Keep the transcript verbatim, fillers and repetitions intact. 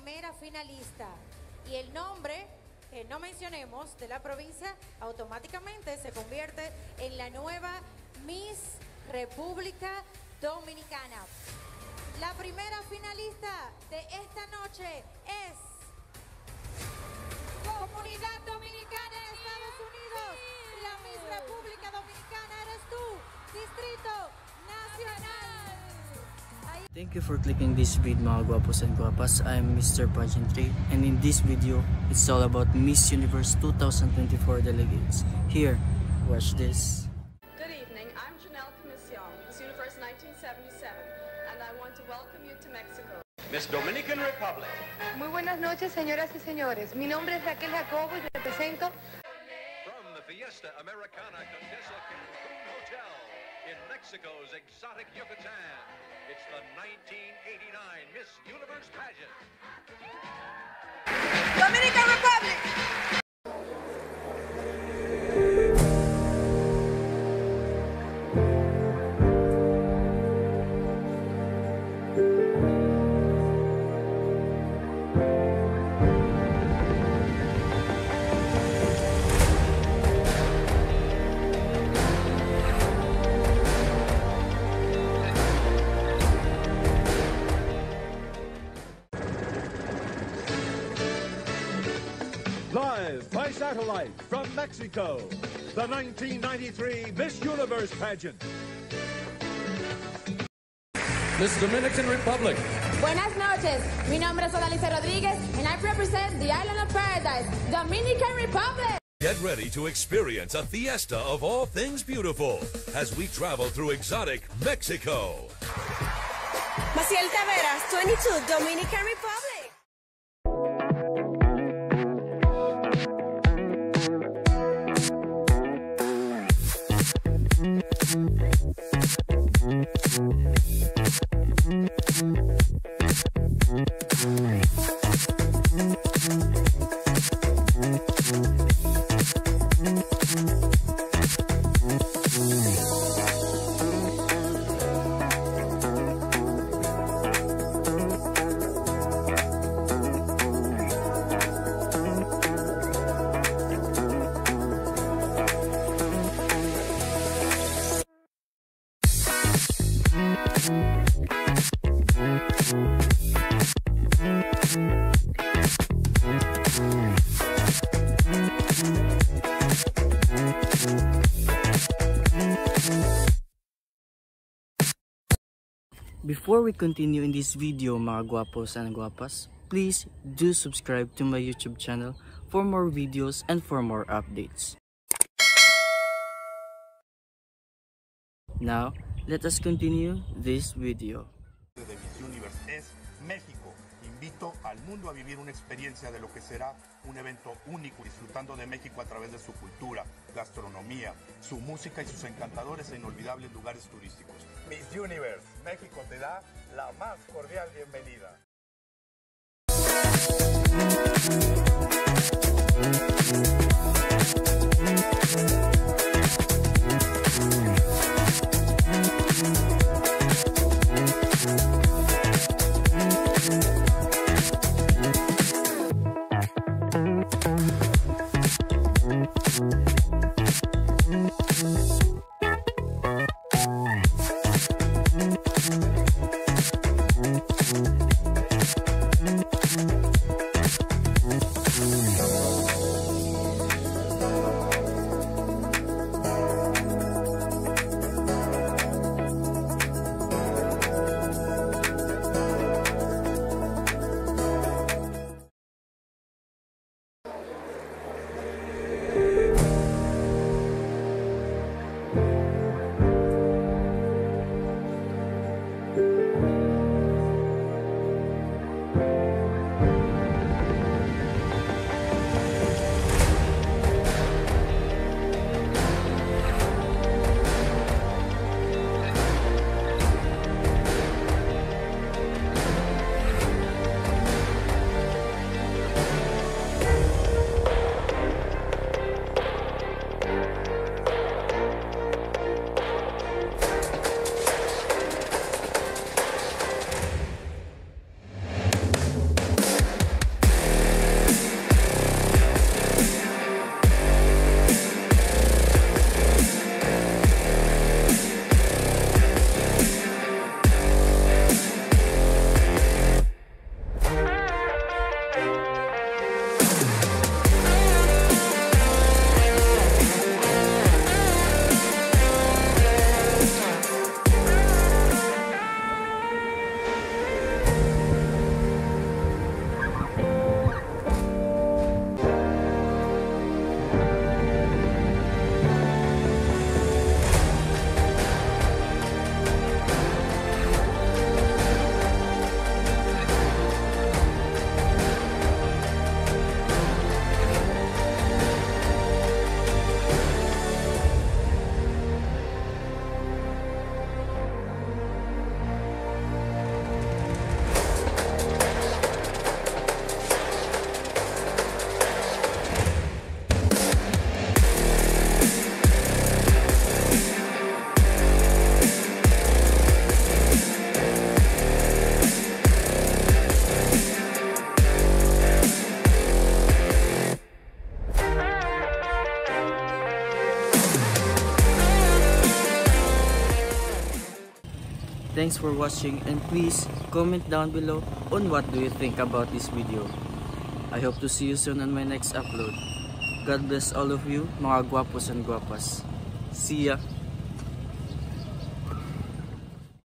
primera finalista. Y el nombre que no mencionemos de la provincia automáticamente se convierte en la nueva Miss República Dominicana. La primera finalista de esta noche es Comunidad Dominicana de Estados Unidos. La Miss República Dominicana eres tú, Distrito Nacional. Thank you for clicking this video, mga guapos and guapas. I am Mister Pageantry, and in this video, it's all about Miss Universe two thousand twenty-four delegates. Here, watch this. Good evening, I'm Janelle Commission, Miss Universe nineteen seventy-seven, and I want to welcome you to Mexico. Miss Dominican Republic. Muy buenas noches, señoras y señores. Mi nombre es Raquel Jacobo y represento From the Fiesta Americana Condesa Cancun Hotel in Mexico's exotic Yucatan, it's the nineteen eighty-nine Miss Universe pageant. Dominican Republic. Live by satellite from Mexico, the nineteen ninety-three Miss Universe pageant. Miss Dominican Republic. Buenas noches, mi nombre es Odalice Rodríguez and I represent the Island of Paradise, Dominican Republic. Get ready to experience a fiesta of all things beautiful as we travel through exotic Mexico. Maciel Taveras, twenty-two, Dominican Republic. Before we continue in this video, mga guapos and guapas, please do subscribe to my YouTube channel for more videos and for more updates. Now, let us continue this video. De Miss Universe es México. Invito al mundo a vivir una experiencia de lo que será un evento único, disfrutando de México a través de su cultura, gastronomía, su música y sus encantadores e inolvidables lugares turísticos. Miss Universe, México te da la más cordial bienvenida. Thanks for watching, and please comment down below on what do you think about this video. I hope to see you soon on my next upload. God bless all of you, mga guapos and guapas. See ya!